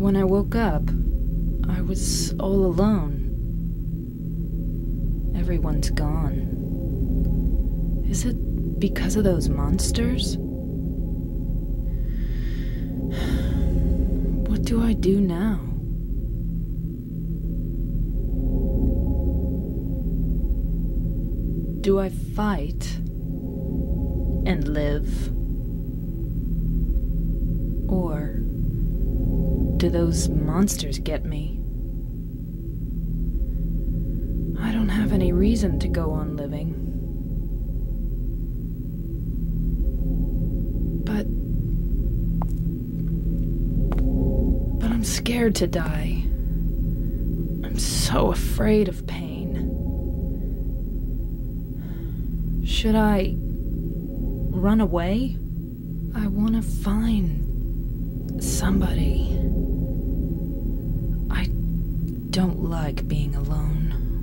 When I woke up, I was all alone. Everyone's gone. Is it because of those monsters? What do I do now? Do I fight and live? Or do those monsters get me? I don't have any reason to go on living. But I'm scared to die. I'm so afraid of pain. Should I run away? I want to find somebody. I don't like being alone.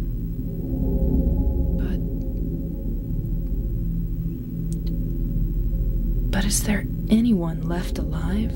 But is there anyone left alive?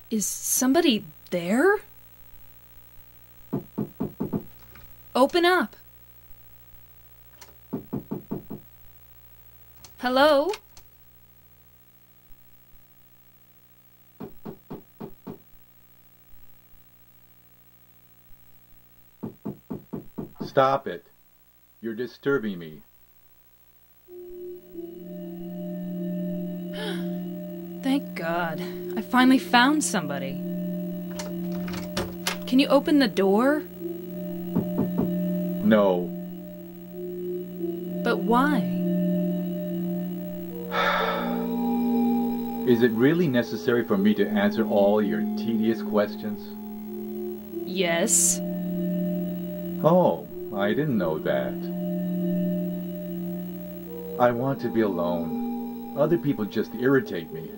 Is somebody there? Open up! Hello? Stop it. You're disturbing me. Thank God. I finally found somebody. Can you open the door? No. But why? Is it really necessary for me to answer all your tedious questions? Yes. Oh, I didn't know that. I want to be alone. Other people just irritate me.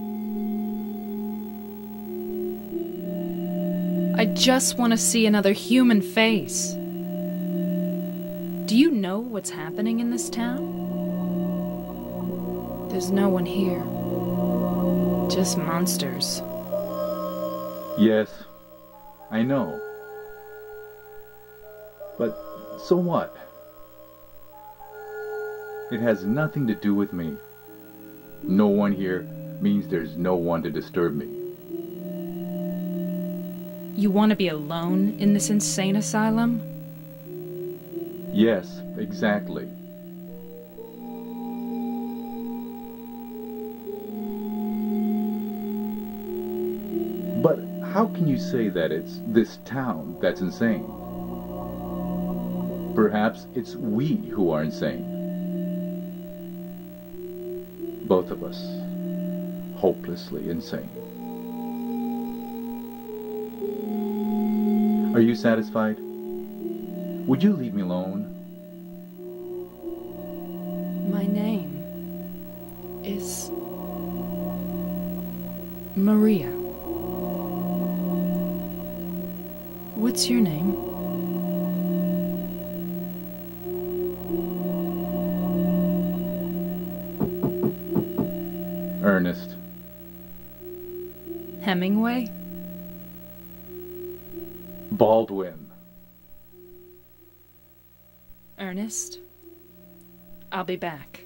I just want to see another human face. Do you know what's happening in this town? There's no one here. Just monsters. Yes, I know. But so what? It has nothing to do with me. No one here means there's no one to disturb me. You want to be alone in this insane asylum? Yes, exactly. But how can you say that it's this town that's insane? Perhaps it's we who are insane. Both of us. Hopelessly insane. Are you satisfied? Would you leave me alone? My name is Maria. What's your name? Ernest. Hemingway? Baldwin. Ernest? I'll be back.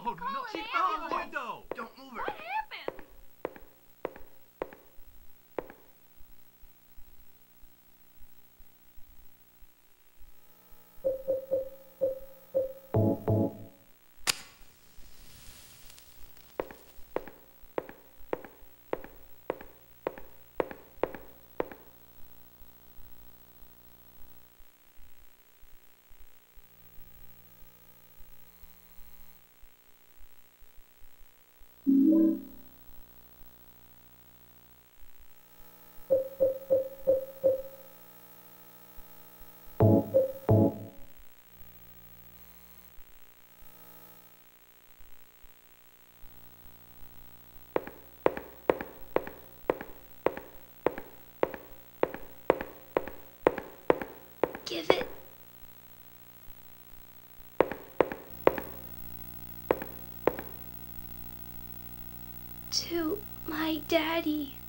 Oh no! She fell out the window! Don't move her! What happened? Give it to my daddy.